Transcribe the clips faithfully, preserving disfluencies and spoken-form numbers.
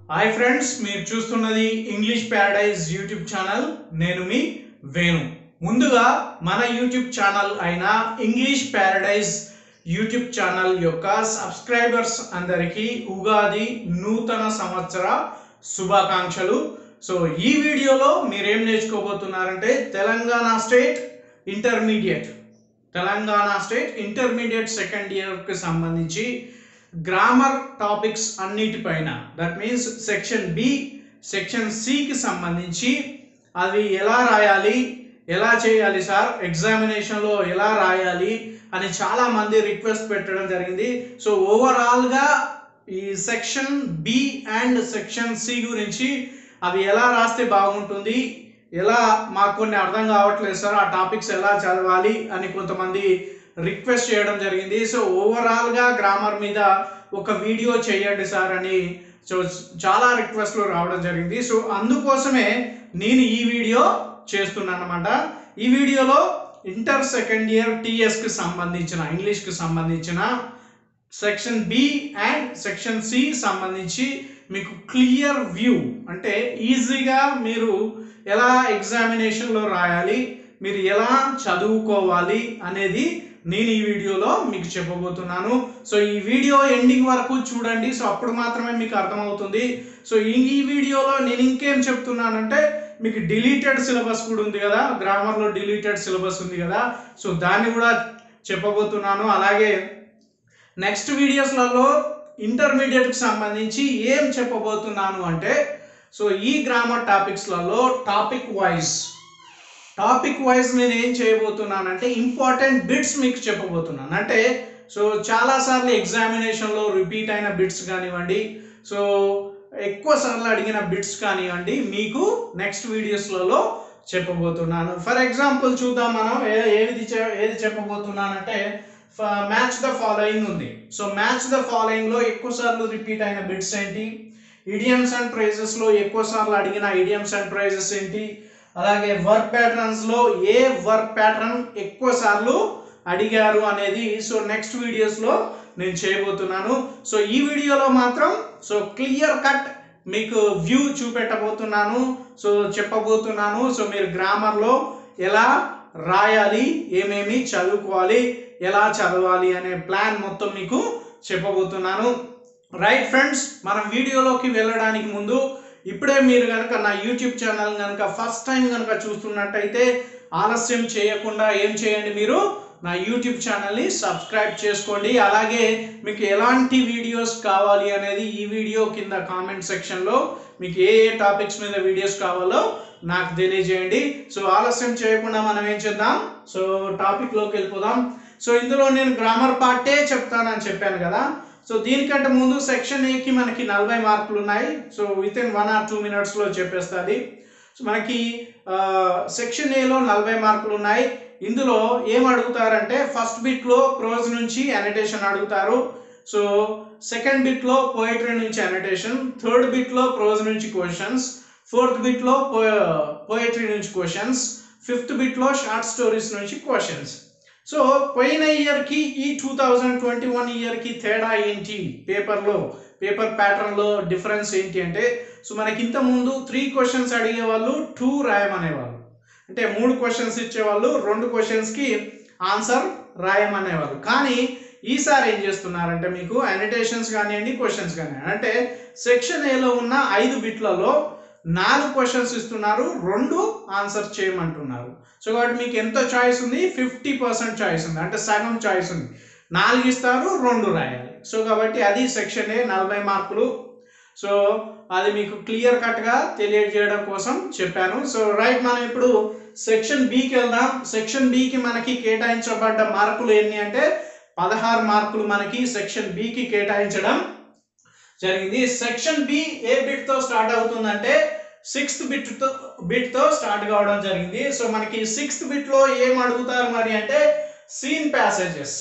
Hi friends, మీరు చూస్తున్నది English paradise YouTube channel. నేను మీ వేణు. ముందుగా మన యూట్యూబ్ ఛానల్ అయిన ఇంగ్లీష్ ప్యారడైజ్ యూట్యూబ్ ఛానల్ యొక్క సబ్స్క్రైబర్స్ అందరికీ ఉగాది నూతన సంవత్సర శుభాకాంక్షలు. సో ఈ వీడియోలో మీరేం నేర్చుకోబోతున్నారంటే Telangana state intermediate Telangana state intermediate second ఇయర్కి సంబంధించి గ్రామర్ టాపిక్స్ అన్నిటిపైన, that means section B section సికి సంబంధించి అది ఎలా రాయాలి, ఎలా చేయాలి సార్, ఎగ్జామినేషన్లో ఎలా రాయాలి అని చాలామంది రిక్వెస్ట్ పెట్టడం జరిగింది. సో ఓవరాల్గా ఈ section B and section C గురించి అవి ఎలా రాస్తే బాగుంటుంది, ఎలా మాకు కొన్ని అర్థం కావట్లేదు సార్, ఆ టాపిక్స్ ఎలా చదవాలి అని కొంతమంది రిక్వెస్ట్ చేయడం జరిగింది. సో ఓవరాల్గా గ్రామర్ మీద ఒక వీడియో చేయండి సార్ అని సో చాలా రిక్వెస్ట్లు రావడం జరిగింది. సో అందుకోసమే నేను ఈ వీడియో చేస్తున్నాను అనమాట. ఈ వీడియోలో ఇంటర్ సెకండ్ ఇయర్ టీఎస్కి సంబంధించిన ఇంగ్లీష్కి సంబంధించిన section B and section C సంబంధించి మీకు క్లియర్ వ్యూ, అంటే ఈజీగా మీరు ఎలా ఎగ్జామినేషన్లో రాయాలి, మీరు ఎలా చదువుకోవాలి అనేది నేను ఈ వీడియోలో మీకు చెప్పబోతున్నాను. సో ఈ వీడియో ఎండింగ్ వరకు చూడండి, సో అప్పుడు మాత్రమే మీకు అర్థమవుతుంది. సో ఈ వీడియోలో నేను ఇంకేం చెప్తున్నానంటే మీకు డిలీటెడ్ సిలబస్ కూడా ఉంది కదా, గ్రామర్లో డిలీటెడ్ సిలబస్ ఉంది కదా, సో దాన్ని కూడా చెప్పబోతున్నాను. అలాగే నెక్స్ట్ వీడియోస్లలో ఇంటర్మీడియట్కి సంబంధించి ఏం చెప్పబోతున్నాను అంటే, సో ఈ గ్రామర్ టాపిక్స్లలో టాపిక్ వైజ్ టాపిక్ వైజ్ నేను ఏం చేయబోతున్నానంటే ఇంపార్టెంట్ బిట్స్ మీకు చెప్పబోతున్నాను. అంటే సో చాలాసార్లు ఎగ్జామినేషన్లో రిపీట్ అయిన బిట్స్ కానివ్వండి, సో ఎక్కువ సార్లు అడిగిన బిట్స్ కానివ్వండి, మీకు నెక్స్ట్ వీడియోస్లలో చెప్పబోతున్నాను. ఫర్ ఎగ్జాంపుల్ చూద్దాం మనం ఏది ఏది చెప్పబోతున్నానంటే మ్యాచ్ ద ఫాలోయింగ్ ఉంది. సో మ్యాచ్ ద ఫాలోయింగ్లో ఎక్కువ సార్లు రిపీట్ అయిన బిట్స్ ఏంటి, ఇడియమ్స్ అండ్ ఫ్రేజెస్లో ఎక్కువ సార్లు అడిగిన ఇడియమ్స్ అండ్ ఫ్రేజెస్ ఏంటి, అలాగే వర్క్ ప్యాటర్న్స్లో ఏ వర్క్ ప్యాటర్న్ ఎక్కువ సార్లు అడిగారు అనేది సో నెక్స్ట్ వీడియోస్లో నేను చేయబోతున్నాను. సో ఈ వీడియోలో మాత్రం సో క్లియర్ కట్ మీకు వ్యూ చూపెట్టబోతున్నాను, సో చెప్పబోతున్నాను. సో మీరు గ్రామర్లో ఎలా రాయాలి, ఏమేమి చదువుకోవాలి, ఎలా చదవాలి అనే ప్లాన్ మొత్తం మీకు చెప్పబోతున్నాను. రైట్ ఫ్రెండ్స్, మనం వీడియోలోకి వెళ్ళడానికి ముందు ఇప్పుడే మీరు కనుక నా యూట్యూబ్ ఛానల్ కనుక ఫస్ట్ టైం కనుక చూస్తున్నట్టయితే ఆలస్యం చేయకుండా ఏం చేయండి, మీరు నా యూట్యూబ్ ఛానల్ని సబ్స్క్రైబ్ చేసుకోండి. అలాగే మీకు ఎలాంటి వీడియోస్ కావాలి అనేది ఈ వీడియో కింద కామెంట్ సెక్షన్లో మీకు ఏ ఏ టాపిక్స్ మీద వీడియోస్ కావాలో నాకు తెలియజేయండి. సో ఆలస్యం చేయకుండా మనం ఏం చేద్దాం, సో టాపిక్లోకి వెళ్ళిపోదాం. సో ఇందులో నేను గ్రామర్ పార్టే చెప్తానని చెప్పాను కదా. సో దీనికంటే ముందు సెక్షన్ ఏకి మనకి నలభై మార్కులు ఉన్నాయి. So with in one or two మినిట్స్లో చెప్పేస్తుంది. సో మనకి సెక్షన్ ఏలో నలభై మార్కులు ఉన్నాయి. ఇందులో ఏం అడుగుతారంటే ఫస్ట్ బిట్లో ప్రోజ్ నుంచి అనోటేషన్ అడుగుతారు. సో సెకండ్ బిట్లో పోయిటరీ నుంచి అనోటేషన్, థర్డ్ బిట్లో ప్రోజ్ నుంచి క్వశ్చన్స్, ఫోర్త్ బిట్లో పోయిటరీ నుంచి క్వశ్చన్స్, ఫిఫ్త్ బిట్లో షార్ట్ స్టోరీస్ నుంచి క్వశ్చన్స్. సో పోయిన ఇయర్కి ఈ టూ థౌజండ్ ట్వంటీ వన్ ఇయర్కి తేడా ఏంటి, పేపర్లో పేపర్ ప్యాటర్న్లో డిఫరెన్స్ ఏంటి అంటే, సో మనకి ఇంతకుముందు త్రీ క్వశ్చన్స్ అడిగేవాళ్ళు టూ రాయమనేవాళ్ళు, అంటే మూడు క్వశ్చన్స్ ఇచ్చేవాళ్ళు, రెండు క్వశ్చన్స్కి ఆన్సర్ రాయమనేవాళ్ళు. కానీ ఈసారి ఏం చేస్తున్నారంటే మీకు అనోటేషన్స్ కానివ్వండి, క్వశ్చన్స్ కానివ్వండి, అంటే సెక్షన్ ఏలో ఉన్న ఐదు బిట్లలో నాలుగు క్వశ్చన్స్ ఇస్తున్నారు, రెండు ఆన్సర్ చేయమంటున్నారు. సో కాబట్టి మీకు ఎంత చాయిస్ ఉంది, ఫిఫ్టీ పర్సెంట్ చాయిస్ ఉంది, అంటే సగం చాయిస్ ఉంది. నాలుగు ఇస్తారు, రెండు రాయాలి. సో కాబట్టి అది సెక్షన్ ఏ, నలభై మార్కులు. సో అది మీకు క్లియర్ కట్గా తెలియజేయడం కోసం చెప్పాను. సో రైట్, మనం ఇప్పుడు సెక్షన్ బికి వెళ్దాం. సెక్షన్ బికి మనకి కేటాయించబడ్డ మార్కులు ఎన్ని అంటే పదహారు మార్కులు మనకి సెక్షన్ బికి కేటాయించడం జరిగింది. సెక్షన్ బి ఏ బిట్తో స్టార్ట్ అవుతుందంటే సిక్స్త్ బిట్తో బిట్తో స్టార్ట్ కావడం జరిగింది. సో మనకి సిక్స్త్ బిట్లో ఏం అడుగుతారు మరి అంటే సీన్ ప్యాసేజెస్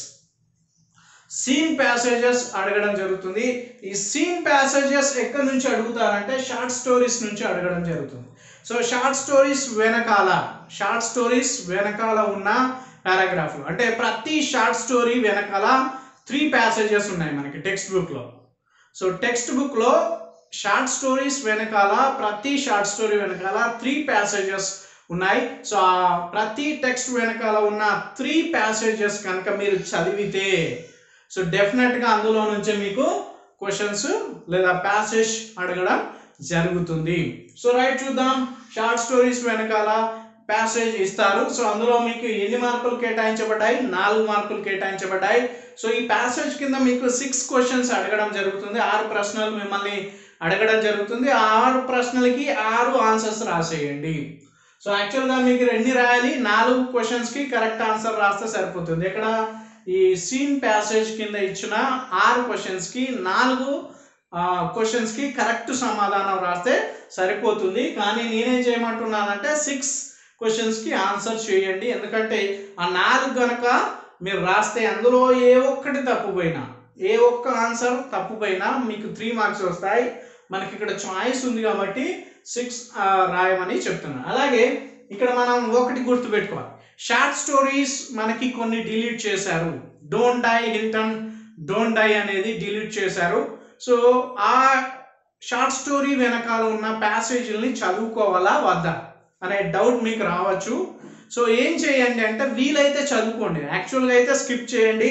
సీన్ ప్యాసేజెస్ అడగడం జరుగుతుంది. ఈ సీన్ ప్యాసేజెస్ ఎక్కడి నుంచి అడుగుతారంటే షార్ట్ స్టోరీస్ నుంచి అడగడం జరుగుతుంది. సో షార్ట్ స్టోరీస్ వెనకాల షార్ట్ స్టోరీస్ వెనకాల ఉన్న పారాగ్రాఫ్లు, అంటే ప్రతి షార్ట్ స్టోరీ వెనకాల త్రీ ప్యాసేజెస్ ఉన్నాయి మనకి టెక్స్ట్ బుక్లో. సో టెక్స్ట్ బుక్లో షార్ట్ స్టోరీస్ వెనకాల ప్రతి షార్ట్ స్టోరీ వెనకాల త్రీ ప్యాసేజెస్ ఉన్నాయి. సో ఆ ప్రతి టెక్స్ట్ వెనకాల ఉన్న త్రీ ప్యాసేజెస్ కనుక మీరు చదివితే సో డెఫినెట్గా అందులో నుంచి మీకు క్వశ్చన్స్ లేదా ప్యాసేజ్ అడగడం జరుగుతుంది. సో రైట్ చూద్దాం. షార్ట్ స్టోరీస్ వెనకాల ప్యాసేజ్ ఇస్తారు. సో అందులో మీకు ఎన్ని మార్కులు కేటాయించబడ్డాయి? నాలుగు మార్కులు కేటాయించబడ్డాయి. సో ఈ ప్యాసేజ్ కింద మీకు సిక్స్ క్వశ్చన్స్ అడగడం జరుగుతుంది. ఆరు ప్రశ్నలు మిమ్మల్ని అడగడం జరుగుతుంది. ఆ ఆరు ప్రశ్నలకి ఆరు ఆన్సర్స్ రాసేయండి. సో యాక్చువల్గా మీకు ఎన్ని రాయాలి? నాలుగు క్వశ్చన్స్కి కరెక్ట్ ఆన్సర్ రాస్తే సరిపోతుంది. ఇక్కడ ఈ సీన్ ప్యాసేజ్ కింద ఇచ్చిన ఆరు క్వశ్చన్స్కి నాలుగు క్వశ్చన్స్కి కరెక్ట్ సమాధానం రాస్తే సరిపోతుంది. కానీ నేనేం చేయమంటున్నానంటే సిక్స్ క్వశ్చన్స్కి ఆన్సర్ చేయండి. ఎందుకంటే ఆ నాలుగు కనుక మీరు రాస్తే అందులో ఏ ఒక్కటి తప్పుపోయినా ఏ ఒక్క ఆన్సర్ తప్పుపోయినా మీకు త్రీ మార్క్స్ వస్తాయి. మనకి ఇక్కడ చాయిస్ ఉంది కాబట్టి సిక్స్ రాయమని చెప్తున్నాను. అలాగే ఇక్కడ మనం ఒకటి గుర్తుపెట్టుకోవాలి, షార్ట్ స్టోరీస్ మనకి కొన్ని డిలీట్ చేశారు. Don't die Hilton don't die అనేది డిలీట్ చేశారు. సో ఆ షార్ట్ స్టోరీ వెనకాల ఉన్న ప్యాసేజీలని చదువుకోవాలా వద్దా అనే డౌట్ మీకు రావచ్చు. సో ఏం చేయండి అంటే వీలైతే చదువుకోండి, యాక్చువల్గా అయితే స్కిప్ చేయండి,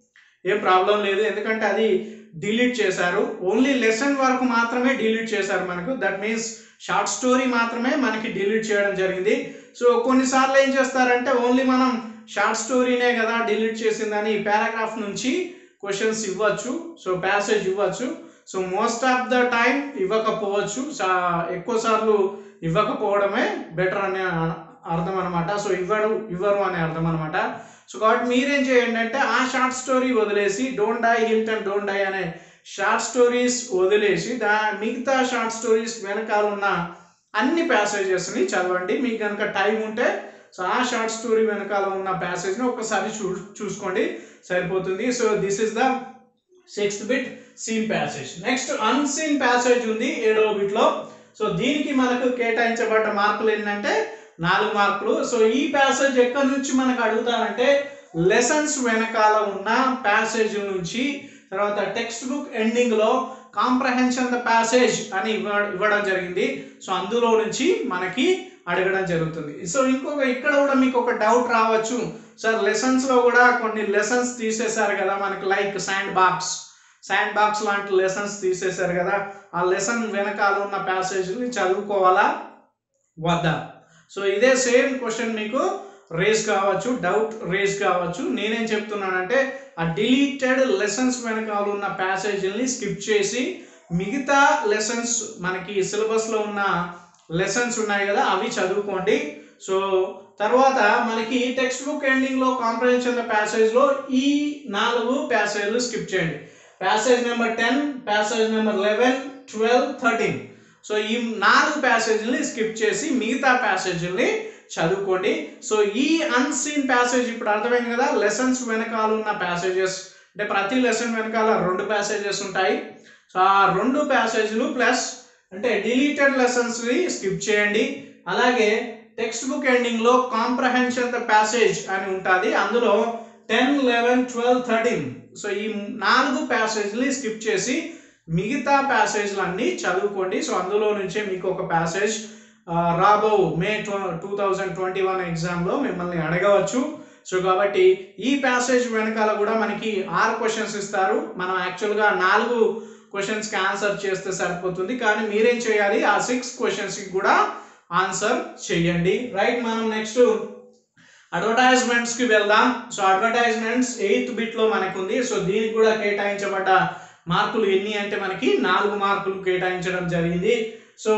ఏం ప్రాబ్లం లేదు. ఎందుకంటే అది డిలీట్ చేశారు. ఓన్లీ లెసన్ వరకు మాత్రమే డిలీట్ చేశారు మనకు. దట్ మీన్స్ షార్ట్ స్టోరీ మాత్రమే మనకి డిలీట్ చేయడం జరిగింది. సో కొన్నిసార్లు ఏం చేస్తారంటే ఓన్లీ మనం షార్ట్ స్టోరీనే కదా డిలీట్ చేసిందని పారాగ్రాఫ్ నుంచి క్వశ్చన్స్ ఇవ్వచ్చు, సో ప్యాసేజ్ ఇవ్వచ్చు. So most of the time ఇవ్వకపోవచ్చు, ఎక్కువ సార్లు ఇవ్వకపోవడమే బెటర్ అనే అర్థం అనమాట. సో ఇవ్వడు ఇవ్వరు అనే అర్థం అనమాట. సో కాబట్టి మీరేం చేయండి అంటే ఆ షార్ట్ స్టోరీ వదిలేసి don't die Hilton don't die అనే షార్ట్ స్టోరీస్ వదిలేసి దా మిగతా షార్ట్ స్టోరీస్ వెనకాల ఉన్న అన్ని ప్యాసేజెస్ని చదవండి. మీకు కనుక టైం ఉంటే సో ఆ షార్ట్ స్టోరీ వెనకాల ఉన్న ప్యాసేజ్ని ఒక్కసారి చూ చూసుకోండి సరిపోతుంది. So this is the sixth bit, seen passage. Next unseen passage ఉంది ఏడవ బిట్లో. సో దీనికి మనకు కేటాయించబడ్డ మార్కులు ఏంటంటే నాలుగు మార్కులు. సో ఈ ప్యాసేజ్ ఎక్కడి నుంచి మనకు అడుగుతారంటే లెసన్స్ వెనకాల ఉన్న ప్యాసేజ్ నుంచి, తర్వాత టెక్స్ట్ బుక్ ఎండింగ్లో కాంప్రహెన్షన్ ద ప్యాసేజ్ అని ఇవ్వ ఇవ్వడం జరిగింది. సో అందులో నుంచి మనకి అడగడం జరుగుతుంది. సో ఇంకొక ఇక్కడ కూడా మీకు ఒక డౌట్ రావచ్చు, సార్ లెసన్స్లో కూడా కొన్ని లెసన్స్ తీసేశారు కదా మనకి, like sandbox sandbox లాంటి లెసన్స్ తీసేశారు కదా, ఆ లెసన్ వెనకాల ఉన్న ప్యాసేజ్ని చదువుకోవాలా వద్దా? సో ఇదే సేమ్ క్వశ్చన్ మీకు రేస్ కావచ్చు, డౌట్ రేస్ కావచ్చు. నేనేం చెప్తున్నానంటే ఆ డిలీటెడ్ లెసన్స్ వెనకాల ఉన్న ప్యాసేజీని స్కిప్ చేసి మిగతా లెసన్స్ మనకి సిలబస్లో ఉన్న లెసన్స్ ఉన్నాయి కదా అవి చదువుకోండి. సో తర్వాత మనకి టెక్స్ట్ బుక్ ఎండింగ్లో కాంప్రహెన్షన్ ప్యాసేజ్లో ఈ నాలుగు ప్యాసేజ్లు స్కిప్ చేయండి. Passage number ten, passage number eleven, twelve, thirteen. So ఈ నాలుగు ప్యాసేజ్ని స్కిప్ చేసి మిగతా ప్యాసేజ్ని చదువుకోండి. సో ఈ అన్సీన్ ప్యాసేజ్ ఇప్పుడు అర్థమైంది కదా, లెసన్స్ వెనకాల ఉన్న ప్యాసేజెస్ అంటే ప్రతి లెసన్ వెనకాల రెండు ప్యాసేజెస్ ఉంటాయి. సో ఆ రెండు ప్యాసేజ్లు ప్లస్ అంటే డిలీటెడ్ లెసన్స్ని స్కిప్ చేయండి. అలాగే టెక్స్ట్ బుక్ ఎండింగ్లో కాంప్రహెన్షన్ ద ప్యాసేజ్ అని ఉంటుంది, అందులో ten, eleven, twelve, thirteen. So ఈ నాలుగు ప్యాసేజ్ని స్కిప్ చేసి మిగతా ప్యాసేజ్లు అన్నీ చదువుకోండి. సో అందులో నుంచే మీకు ఒక ప్యాసేజ్ రాబో May two thousand twenty one ఎగ్జామ్లో మిమ్మల్ని అడగవచ్చు. సో కాబట్టి ఈ ప్యాసేజ్ వెనకాల కూడా మనకి ఆరు క్వశ్చన్స్ ఇస్తారు. మనం యాక్చువల్గా నాలుగు క్వశ్చన్స్కి ఆన్సర్ చేస్తే సరిపోతుంది, కానీ మీరేం చేయాలి ఆ సిక్స్ క్వశ్చన్స్కి కూడా ఆన్సర్ చేయండి. రైట్, మనం నెక్స్ట్ అడ్వర్టైజ్మెంట్స్కి వెళ్దాం. సో అడ్వర్టైజ్మెంట్స్ ఎయిత్ బిట్లో మనకు ఉంది. సో దీనికి కూడా కేటాయించబడ్డ మార్కులు ఎన్ని అంటే మనకి నాలుగు మార్కులు కేటాయించడం జరిగింది. సో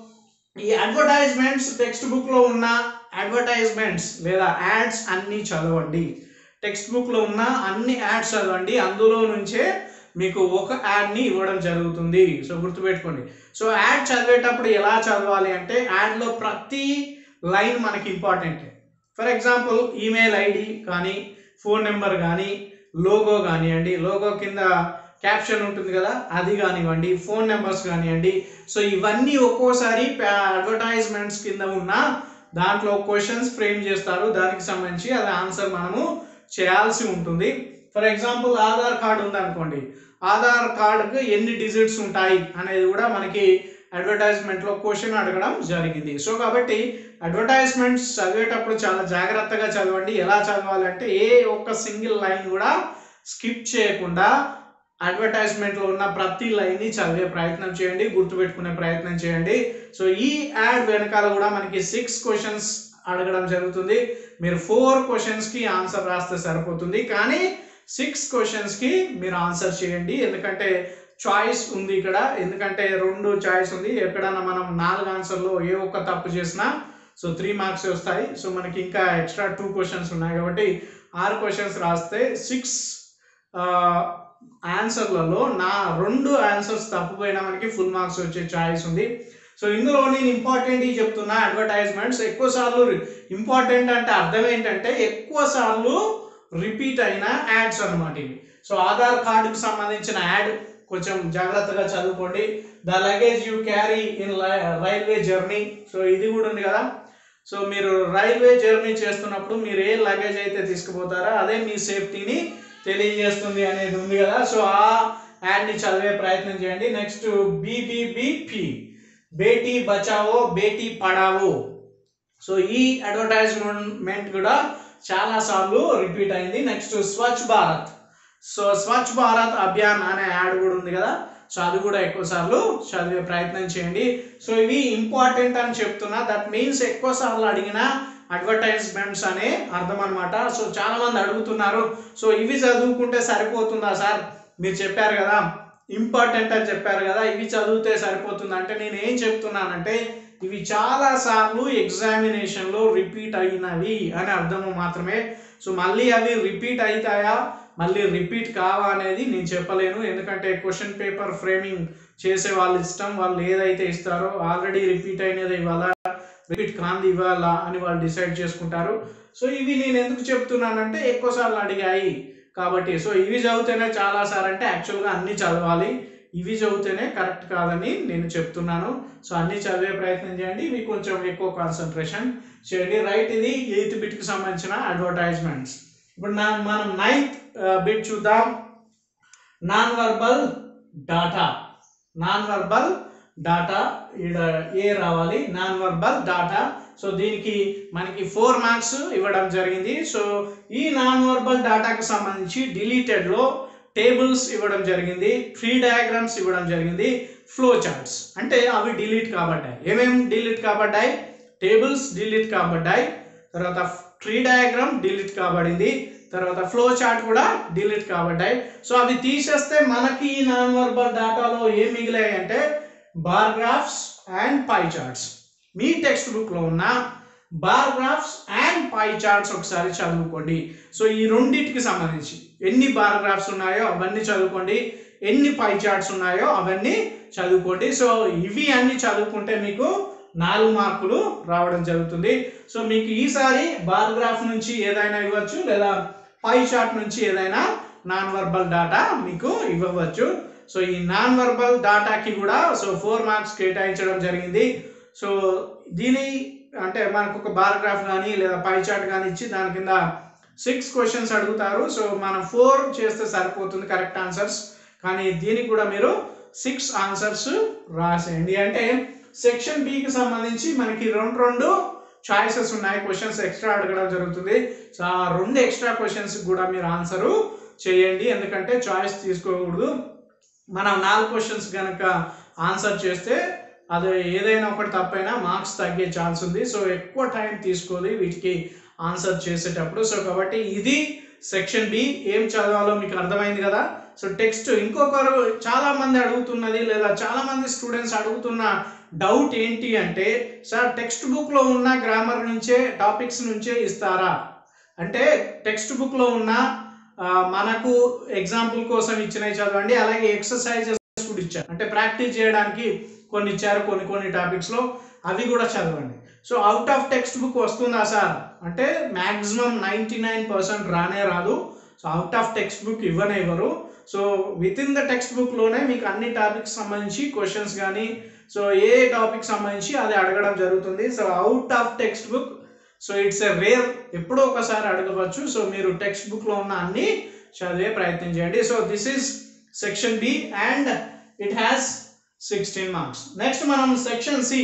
ఈ అడ్వర్టైజ్మెంట్స్ టెక్స్ట్ బుక్లో ఉన్న అడ్వర్టైజ్మెంట్స్ లేదా యాడ్స్ అన్నీ చదవండి. టెక్స్ట్ బుక్లో ఉన్న అన్ని యాడ్స్ చదవండి, అందులో నుంచే మీకు ఒక యాడ్ని ఇవ్వడం జరుగుతుంది. సో గుర్తుపెట్టుకోండి. సో యాడ్ చదివేటప్పుడు ఎలా చదవాలి అంటే యాడ్లో ప్రతి లైన్ మనకి important. For example email ID కానీ, ఫోన్ నెంబర్ కానీ, లోగో కానివ్వండి, లోగో కింద క్యాప్షన్ ఉంటుంది కదా అది కానివ్వండి, ఫోన్ నెంబర్స్ కానివ్వండి. సో ఇవన్నీ ఒక్కోసారి అడ్వర్టైజ్మెంట్స్ కింద ఉన్న దాంట్లో క్వశ్చన్స్ ఫ్రేమ్ చేస్తారు, దానికి సంబంధించి అది ఆన్సర్ మనము చేయాల్సి ఉంటుంది. ఫర్ ఎగ్జాంపుల్ ఆధార్ కార్డు ఉందనుకోండి, ఆధార్ కార్డుకు ఎన్ని డిజిట్స్ ఉంటాయి అనేది కూడా మనకి అడ్వర్టైజ్మెంట్లో క్వశ్చన్ అడగడం జరిగింది. సో కాబట్టి అడ్వర్టైజ్మెంట్స్ చదివేటప్పుడు చాలా జాగ్రత్తగా చదవండి. ఎలా చదవాలంటే ఏ ఒక్క సింగిల్ లైన్ కూడా స్కిప్ చేయకుండా అడ్వర్టైజ్మెంట్లో ఉన్న ప్రతి లైన్ని చదివే ప్రయత్నం చేయండి, గుర్తుపెట్టుకునే ప్రయత్నం చేయండి. సో ఈ యాడ్ వెనకాల కూడా మనకి సిక్స్ క్వశ్చన్స్ అడగడం జరుగుతుంది. మీరు ఫోర్ క్వశ్చన్స్కి ఆన్సర్ రాస్తే సరిపోతుంది, కానీ సిక్స్ క్వశ్చన్స్కి మీరు ఆన్సర్ చేయండి. ఎందుకంటే చాయిస్ ఉంది ఇక్కడ, ఎందుకంటే రెండు చాయిస్ ఉంది. ఎక్కడన్నా మనం నాలుగు ఆన్సర్లో ఏ ఒక్క తప్పు చేసినా సో త్రీ మార్క్స్ వస్తాయి. సో మనకి ఇంకా ఎక్స్ట్రా టూ క్వశ్చన్స్ ఉన్నాయి కాబట్టి ఆరు క్వశ్చన్స్ రాస్తే సిక్స్ ఆన్సర్లలో నా రెండు ఆన్సర్స్ తప్పుపోయినా మనకి ఫుల్ మార్క్స్ వచ్చే ఛాయిస్ ఉంది. సో ఇందులో నేను ఇంపార్టెంట్ చెప్తున్నా, అడ్వర్టైజ్మెంట్స్ ఎక్కువ సార్లు ఇంపార్టెంట్ అంటే అర్థం ఏంటంటే ఎక్కువ సార్లు రిపీట్ అయిన యాడ్స్ అనమాట ఇవి. సో ఆధార్ కార్డుకు సంబంధించిన యాడ్ కొంచెం జాగ్రత్తగా చదువుకోండి. The luggage you carry in railway journey, so ఇది కూడా ఉంది కదా. సో మీరు రైల్వే జర్నీ చేస్తున్నప్పుడు మీరు ఏ లగేజ్ అయితే తీసుకుపోతారో అదే మీ సేఫ్టీని తెలియజేస్తుంది అనేది ఉంది కదా. సో ఆ యాడ్ని చదివే ప్రయత్నం చేయండి. Next BBBP, Beti Bachao Beti Padhao. So ఈ అడ్వర్టైజ్మెంట్ కూడా చాలా సార్లు రిపీట్ అయింది. నెక్స్ట్ స్వచ్ఛ భారత్, సో స్వచ్ఛ భారత్ అభియాన్ అనే యాడ్ కూడా ఉంది కదా. సో అది కూడా ఎక్కువ సార్లు చదివే ప్రయత్నం చేయండి. సో ఇవి ఇంపార్టెంట్ అని చెప్తున్నా, దట్ మీన్స్ ఎక్కువ సార్లు అడిగిన అడ్వర్టైజ్మెంట్స్ అనే అర్థం అనమాట. సో చాలా మంది అడుగుతున్నారు, సో ఇవి చదువుకుంటే సరిపోతుందా సార్, మీరు చెప్పారు కదా ఇంపార్టెంట్ అని చెప్పారు కదా, ఇవి చదివితే సరిపోతుంది అంటే నేను ఏం చెప్తున్నానంటే ఇవి చాలా సార్లు ఎగ్జామినేషన్లో రిపీట్ అయినవి అని అర్థము మాత్రమే. సో మళ్ళీ అవి రిపీట్ అవుతాయా మళ్ళీ రిపీట్ కావా అనేది నేను చెప్పలేను, ఎందుకంటే క్వశ్చన్ పేపర్ ఫ్రేమింగ్ చేసే వాళ్ళ ఇష్టం, వాళ్ళు ఏదైతే ఇస్తారో ఆల్రెడీ రిపీట్ అయినది ఇవాళ రిపీట్ కాంది ఇవ్వాలా అని వాళ్ళు డిసైడ్ చేసుకుంటారు. సో ఇవి నేను ఎందుకు చెప్తున్నానంటే ఎక్కువ సార్లు అడిగాయి కాబట్టి. సో ఇవి చదివితేనే చాలా సార్ అంటే యాక్చువల్గా అన్నీ చదవాలి, ఇవి చదివితేనే కరెక్ట్ కాదని నేను చెప్తున్నాను. సో అన్నీ చదివే ప్రయత్నం చేయండి, ఇవి కొంచెం ఎక్కువ కాన్సన్ట్రేషన్ చేయండి. రైట్, ఇది ఎయిత్ బిట్కి సంబంధించిన అడ్వర్టైజ్మెంట్స్. ఇప్పుడు నా మనం నైన్త్ బిట్ చూద్దాం. Non verbal data, non verbal data ఇక్కడ ఏ రావాలి, నాన్ వర్బల్ డాటా. సో దీనికి మనకి ఫోర్ మార్క్స్ ఇవ్వడం జరిగింది. సో ఈ నాన్ వర్బల్ డాటాకి సంబంధించి డిలీటెడ్లో టేబుల్స్ ఇవ్వడం జరిగింది, ట్రీ డయాగ్రామ్స్ ఇవ్వడం జరిగింది, ఫ్లో చార్ట్స్ అంటే అవి డిలీట్ కాబడ్డాయి. ఏమేమి డిలీట్ కాబడ్డాయి, టేబుల్స్ డిలీట్ కాబడ్డాయి, తర్వాత ట్రీ డయాగ్రామ్ డిలీట్ కాబడింది, తర్వాత ఫ్లో చార్ట్ కూడా డిలీట్ కాబడ్డాయి. సో అవి తీసేస్తే మనకి ఈ నాన్ వర్బల్ డాటాలో ఏం మిగిలాయి అంటే bar graphs and pie charts. మీ టెక్స్ట్ బుక్లో ఉన్న bar graphs and pie charts ఒకసారి చదువుకోండి. సో ఈ రెండింటికి సంబంధించి ఎన్ని బార్ గ్రాఫ్స్ ఉన్నాయో అవన్నీ చదువుకోండి, ఎన్ని పై చార్ట్స్ ఉన్నాయో అవన్నీ చదువుకోండి. సో ఇవి అన్ని చదువుకుంటే మీకు నాలుగు మార్కులు రావడం జరుగుతుంది. సో మీకు ఈసారి బార్ గ్రాఫ్ నుంచి ఏదైనా ఇవ్వచ్చు లేదా పై చార్ట్ నుంచి ఏదైనా నాన్ వర్బల్ డాటా మీకు ఇవ్వవచ్చు. సో ఈ నాన్ వర్బల్ డాటాకి కూడా సో ఫోర్ మార్క్స్ కేటాయించడం జరిగింది. సో దీని అంటే మనకు ఒక బార్ గ్రాఫ్ కానీ లేదా పై చార్ట్ కానీ ఇచ్చి దాని కింద సిక్స్ క్వశ్చన్స్ అడుగుతారు. సో మనం ఫోర్ చేస్తే సరిపోతుంది కరెక్ట్ ఆన్సర్స్, కానీ దీనికి కూడా మీరు సిక్స్ ఆన్సర్స్ రాసేయండి. అంటే సెక్షన్ బికి సంబంధించి మనకి రెండు రెండు చాయిసెస్ ఉన్నాయి, క్వశ్చన్స్ ఎక్స్ట్రా అడగడం జరుగుతుంది. సో ఆ రెండు ఎక్స్ట్రా క్వశ్చన్స్ కూడా మీరు ఆన్సరు చేయండి, ఎందుకంటే చాయిస్ తీసుకోకూడదు. మనం నాలుగు క్వశ్చన్స్ కనుక ఆన్సర్ చేస్తే అది ఏదైనా ఒకటి తప్పైనా మార్క్స్ తగ్గే ఛాన్స్ ఉంది. సో ఎక్కువ టైం తీసుకోవాలి వీటికి ఆన్సర్ చేసేటప్పుడు. సో కాబట్టి ఇది సెక్షన్ బి. ఏం చదవాలో మీకు అర్థమైంది కదా. సో టెక్స్ట్ ఇంకొకరు చాలా మంది అడుగుతున్నది లేదా చాలా మంది స్టూడెంట్స్ అడుగుతున్న డౌట్ ఏంటి అంటే సార్ టెక్స్ట్ బుక్లో ఉన్న గ్రామర్ నుంచే టాపిక్స్ నుంచే ఇస్తారా అంటే టెక్స్ట్ బుక్లో ఉన్న మనకు ఎగ్జాంపుల్ కోసం ఇచ్చినవి చదవండి, అలాగే ఎక్సర్సైజెస్ కూడా ఇచ్చారు అంటే ప్రాక్టీస్ చేయడానికి కొన్ని ఇచ్చారు కొన్ని కొన్ని టాపిక్స్లో, అవి కూడా చదవండి. So out of text book వస్తుందా సార్ అంటే మ్యాక్సిమం నైంటీ నైన్ పర్సెంట్ రానే రాదు. So out of text book ఇవ్వనే ఇవ్వరు. So with in the text బుక్లోనే మీకు అన్ని టాపిక్స్ సంబంధించి క్వశ్చన్స్ కానీ సో ఏ టాపిక్ సంబంధించి అది అడగడం జరుగుతుంది. So out of text book so it's a rare, ఎప్పుడో ఒకసారి అడగవచ్చు. సో మీరు టెక్స్ట్ బుక్లో ఉన్న అన్ని చదివే ప్రయత్నం చేయండి. So this is section B and it has sixteen marks. Next మనం సెక్షన్ సి.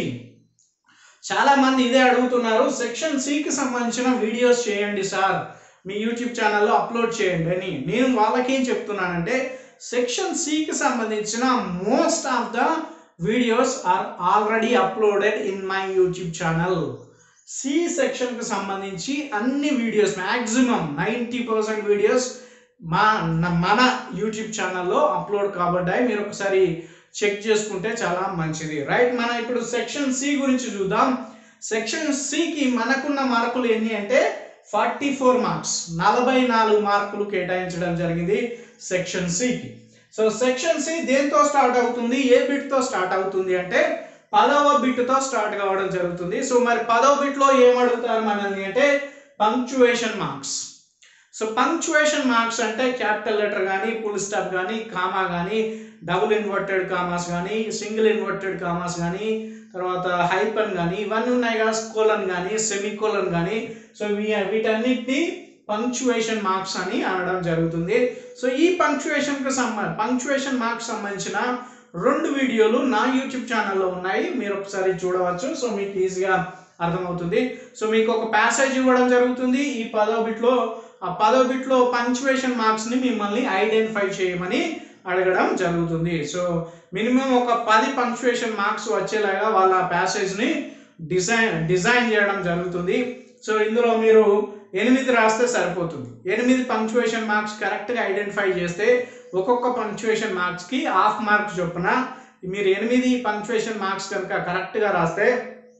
చాలా మంది ఇదే అడుగుతున్నారు, సెక్షన్ సికి సంబంధించిన వీడియోస్ చేయండి సార్, మీ యూట్యూబ్ ఛానల్లో అప్లోడ్ చేయండి అని. నేను వాళ్ళకి ఏం చెప్తున్నానంటే, సెక్షన్ సికి సంబంధించిన most of the videos are already uploaded in my YouTube channel. C సెక్షన్కి సంబంధించి అన్ని videos maximum ninety percent videos మా మన యూట్యూబ్ ఛానల్లో అప్లోడ్ కాబడ్డాయి. మీరు ఒకసారి చెక్ చేసుకుంటే చాలా మంచిది, రైట్. మనం ఇప్పుడు సెక్షన్ సి గురించి చూద్దాం. సెక్షన్ సికి మనకున్న మార్కులు ఎన్ని అంటే ఫార్టీ ఫోర్ మార్క్స్, నలభై నాలుగు మార్కులు కేటాయించడం జరిగింది సెక్షన్ సికి. సో సెక్షన్ సి దేంతో స్టార్ట్ అవుతుంది, ఏ బిట్తో స్టార్ట్ అవుతుంది అంటే పదవ బిట్తో స్టార్ట్ కావడం జరుగుతుంది. సో మరి పదవ బిట్లో ఏమడుగుతారు మనల్ని అంటే punctuation marks. So punctuation marks అంటే క్యాపిటల్ లెటర్ కానీ, ఫుల్ స్టాప్ కానీ, కామా కానీ, డబుల్ ఇన్వర్టెడ్ కామాస్ కానీ, సింగిల్ ఇన్వర్టెడ్ కామాస్ కానీ, తర్వాత హైపన్ కానీ, ఇవన్నీ ఉన్నాయి కదా, కోలన్ కానీ, సెమికోలన్ కానీ. సో వీటన్నిటిని పంక్చువేషన్ మార్క్స్ అని అనడం జరుగుతుంది. సో ఈ పంక్చువేషన్కి సంబంధ పంక్చువేషన్ మార్క్స్ సంబంధించిన రెండు వీడియోలు నా యూట్యూబ్ ఛానల్లో ఉన్నాయి, మీరు ఒకసారి చూడవచ్చు. సో మీకు ఈజీగా అర్థమవుతుంది. సో మీకు ఒక ప్యాసేజ్ ఇవ్వడం జరుగుతుంది ఈ పదో బిట్లో. ఆ పదో బిట్లో పంక్చువేషన్ మార్క్స్ని మిమ్మల్ని ఐడెంటిఫై చేయమని అడగడం జరుగుతుంది. సో మినిమం ఒక పది పంక్చువేషన్ మార్క్స్ వచ్చేలాగా వాళ్ళ ప్యాసేజ్ని డిజైన్ డిజైన్ చేయడం జరుగుతుంది. సో ఇందులో మీరు ఎనిమిది రాస్తే సరిపోతుంది. ఎనిమిది పంక్చువేషన్ మార్క్స్ కరెక్ట్గా ఐడెంటిఫై చేస్తే ఒక్కొక్క పంక్చువేషన్ మార్క్స్కి హాఫ్ మార్క్స్ చొప్పున మీరు ఎనిమిది పంక్చువేషన్ మార్క్స్ కనుక కరెక్ట్గా రాస్తే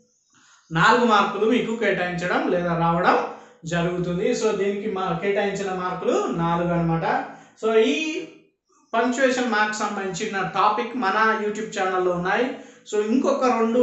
నాలుగు మార్కులు మీకు కేటాయించడం లేదా రావడం జరుగుతుంది. సో దీనికి మా కేటాయించిన మార్కులు నాలుగు అనమాట. సో ఈ పంక్చువేషన్ మార్క్స్ సంబంధించిన టాపిక్ మన యూట్యూబ్ ఛానల్లో ఉన్నాయి. సో ఇంకొక రెండు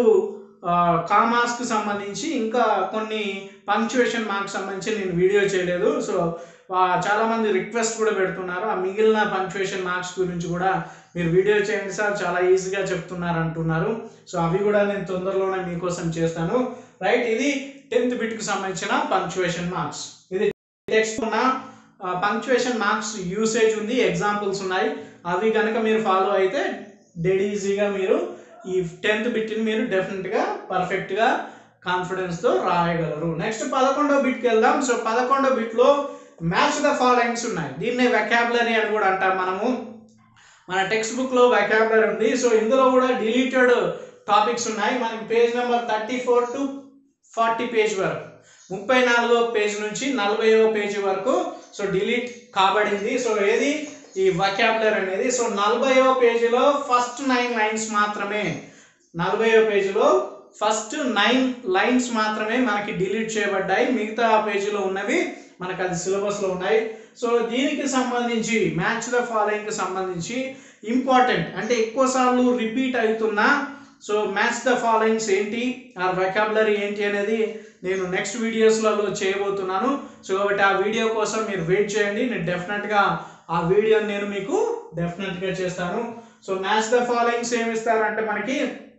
కామాస్కి సంబంధించి ఇంకా కొన్ని పంక్చువేషన్ మార్క్స్ సంబంధించి నేను వీడియో చేయలేదు. సో చాలామంది రిక్వెస్ట్ కూడా పెడుతున్నారు, ఆ మిగిలిన పంక్చువేషన్ మార్క్స్ గురించి కూడా మీరు వీడియో చేయండి సార్, చాలా ఈజీగా చెప్తున్నారు అంటున్నారు. సో అవి కూడా నేను తొందరలోనే మీకోసం చేస్తాను, రైట్. ఇది టెన్త్ బిట్కి సంబంధించిన పంక్చువేషన్ మార్క్స్. ఇది టెక్స్ట్ ఉన్న పంక్చువేషన్ మార్క్స్ యూసేజ్ ఉంది, ఎగ్జాంపుల్స్ ఉన్నాయి. అవి కనుక మీరు ఫాలో అయితే డెడ్ ఈజీగా మీరు ఈ టెన్త్ బిట్ని మీరు డెఫినెట్గా పర్ఫెక్ట్గా కాన్ఫిడెన్స్తో రాయగలరు. నెక్స్ట్ పదకొండో బిట్కి వెళ్దాం. సో పదకొండో బిట్లో మ్యాచ్ ద ఫాలోయింగ్స్ ఉన్నాయి. దీన్నే వెకాబులరీ అని కూడా అంటాం మనము. మన టెక్స్ట్ బుక్లో వెకాబులరీ ఉంది. సో ఇందులో కూడా డిలీటెడ్ టాపిక్స్ ఉన్నాయి. మనకి page number thirty four to forty page వరకు, ముప్పై నాలుగో పేజ్ నుంచి నలభైవ పేజీ వరకు సో డిలీట్ కాబడింది. సో ఏది ఈ వొకాబులరీ అనేది. సో నలభైవ పేజీలో ఫస్ట్ నైన్ లైన్స్ మాత్రమే, నలభైవ పేజీలో ఫస్ట్ నైన్ లైన్స్ మాత్రమే మనకి డిలీట్ చేయబడ్డాయి. మిగతా పేజీలో ఉన్నవి మనకు అది సిలబస్లో ఉన్నాయి. సో దీనికి సంబంధించి మ్యాచ్ ద ఫాలోయింగ్కి సంబంధించి ఇంపార్టెంట్ అంటే ఎక్కువ సార్లు రిపీట్ అవుతున్న సో మ్యాచ్ ద ఫాలోయింగ్స్ ఏంటి, ఆ వొకాబులరీ ఏంటి అనేది నేను నెక్స్ట్ వీడియోస్లలో చేయబోతున్నాను. సో కాబట్టి ఆ వీడియో కోసం మీరు వెయిట్ చేయండి. నేను డెఫినెట్గా ఆ వీడియోని నేను మీకు డెఫినెట్గా చేస్తాను. సో మ్యాచ్ ద ఫాలోయింగ్స్ ఏమి ఇస్తారంటే మనకి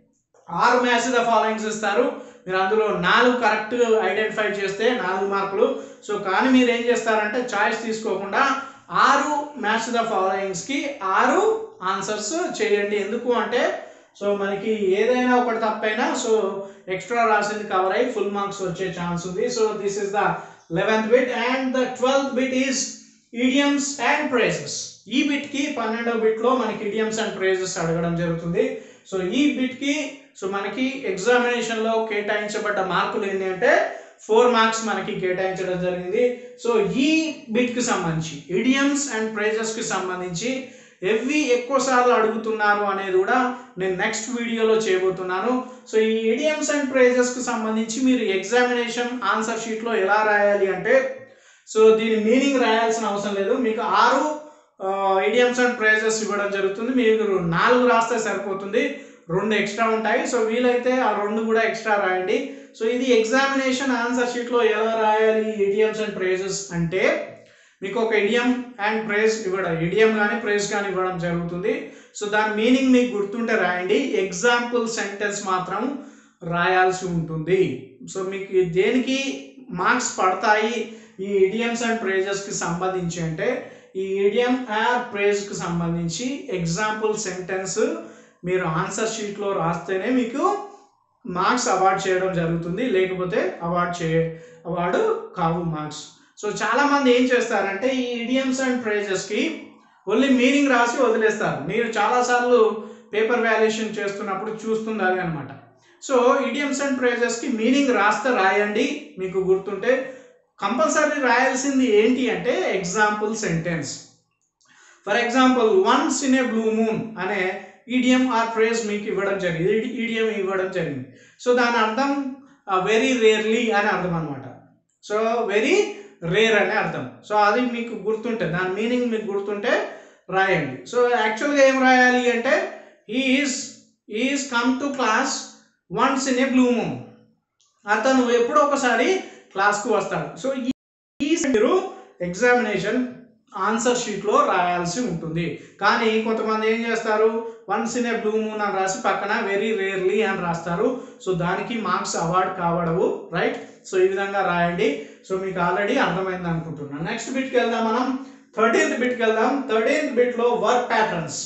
ఆరు మ్యాచ్ ద ఫాలోయింగ్స్ ఇస్తారు. మీరు అందులో నాలుగు కరెక్ట్ ఐడెంటిఫై చేస్తే నాలుగు మార్కులు. సో కానీ మీరు ఏం చేస్తారంటే చాయిస్ తీసుకోకుండా ఆరు మ్యాచ్ ద ఫాలోయింగ్స్కి ఆరు ఆన్సర్స్ చేయండి. ఎందుకు అంటే సో మనకి ఏదైనా ఒకటి తప్పైనా సో ఎక్స్ట్రా రాసింది కవర్ అయ్యి ఫుల్ మార్క్స్ వచ్చే ఛాన్స్ ఉంది. So this is the eleventh bit and the twelfth bit is idioms and phrases. ఈ బిట్కి పన్నెండవ బిట్లో మనకి ఇడియమ్స్ అండ్ ఫ్రేజెస్ అడగడం జరుగుతుంది. సో ఈ బిట్కి సో మనకి ఎగ్జామినేషన్లో కేటాయించబడ్డ మార్కులు ఏంటి అంటే ఫోర్ మార్క్స్ మనకి కేటాయించడం జరిగింది. సో ఈ బిట్కి సంబంధించి ఇడియమ్స్ అండ్ ఫ్రేజెస్కి సంబంధించి ఎవి ఎక్కువ సార్లు అడుగుతున్నారు అనేది కూడా నేను నెక్స్ట్ వీడియోలో చేయబోతున్నాను. సో ఈ ఇడియమ్స్ అండ్ ఫ్రేజెస్కి సంబంధించి మీరు ఎగ్జామినేషన్ ఆన్సర్ షీట్లో ఎలా రాయాలి అంటే సో దీని మీనింగ్ రాయాల్సిన అవసరం లేదు. మీకు ఆరు ఇడియమ్స్ అండ్ ఫ్రేజెస్ ఇవ్వడం జరుగుతుంది. మీరు నాలుగు రాస్తే సరిపోతుంది, రెండు ఎక్స్ట్రా ఉంటాయి. సో వీలైతే ఆ రెండు కూడా ఎక్స్ట్రా రాయండి. సో ఇది ఎగ్జామినేషన్ ఆన్సర్ షీట్లో ఎలా రాయాలి ఇడియమ్స్ అండ్ ఫ్రేజెస్ అంటే మీకు ఒక ఇడియం అండ్ ఫ్రేజ్ ఇవ్వడం, ఇడియం కానీ ఫ్రేజ్ కానీ ఇవ్వడం జరుగుతుంది. సో దాని మీనింగ్ మీకు గుర్తుంటే రాయండి, ఎగ్జాంపుల్ సెంటెన్స్ మాత్రం రాయాల్సి ఉంటుంది. సో మీకు దేనికి మార్క్స్ పడతాయి ఈ ఇడియమ్స్ అండ్ ఫ్రేజెస్కి సంబంధించి అంటే ఈ ఇడియం ఆర్ ఫ్రేజ్కి సంబంధించి ఎగ్జాంపుల్ సెంటెన్స్ మీరు ఆన్సర్ షీట్లో రాస్తేనే మీకు మార్క్స్ అవార్డ్ చేయడం జరుగుతుంది, లేకపోతే అవార్డ్ చే అవార్డు కావు మార్క్స్. సో చాలామంది ఏం చేస్తారంటే ఈ ఇడియమ్స్ అండ్ ఫ్రేజెస్కి ఓన్లీ మీనింగ్ రాసి వదిలేస్తారు. మీరు చాలాసార్లు పేపర్ వాల్యుయేషన్ చేస్తున్నప్పుడు చూస్తుంది అదే అనమాట. సో ఇడియమ్స్ అండ్ ఫ్రేజెస్కి మీనింగ్ రాస్తే రాయండి, మీకు గుర్తుంటే. కంపల్సరీ రాయాల్సింది ఏంటి అంటే example sentence. For example once in a blue moon అనే ఈడియం ఆర్ ఫ్రేజ్ మీకు ఇవ్వడం జరిగింది, ఈడియం ఇవ్వడం జరిగింది. సో దాని అర్థం వెరీ రేర్లీ అని అర్థం అనమాట. సో వెరీ రేర్ అనే అర్థం. సో అది మీకు గుర్తుంటే, దాని మీనింగ్ మీకు గుర్తుంటే రాయండి. సో యాక్చువల్గా ఏం రాయాలి అంటే he is is come to class once in a blue moon. అతను ఎప్పుడో ఒకసారి క్లాస్కు వస్తాడు. సో ఈ మీరు ఎగ్జామినేషన్ ఆన్సర్ షీట్లో రాయాల్సి ఉంటుంది. కానీ కొంతమంది ఏం చేస్తారు, once in a blue moon అని రాసి పక్కన వెరీ రేర్లీ అని రాస్తారు. సో దానికి మార్క్స్ అవార్డ్ కావడవు, రైట్. సో ఈ విధంగా రాయండి. సో మీకు ఆల్రెడీ అర్థమైంది అనుకుంటున్నాను. నెక్స్ట్ బిట్కి వెళ్దాం మనం. థర్టీన్త్ బిట్కి వెళ్దాం. థర్టీన్త్ బిట్లో వర్క్ ప్యాటర్న్స్.